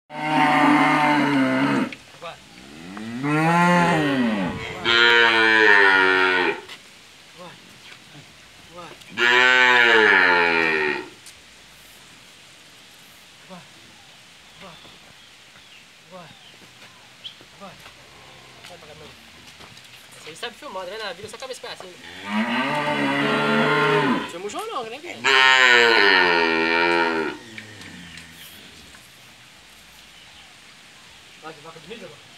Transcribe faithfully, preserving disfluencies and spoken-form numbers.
Você sabe filmar, tá vendo? Vira só a cabeça pra cima. Filma o João não, né, cara? Olha que vaca bonita, mano.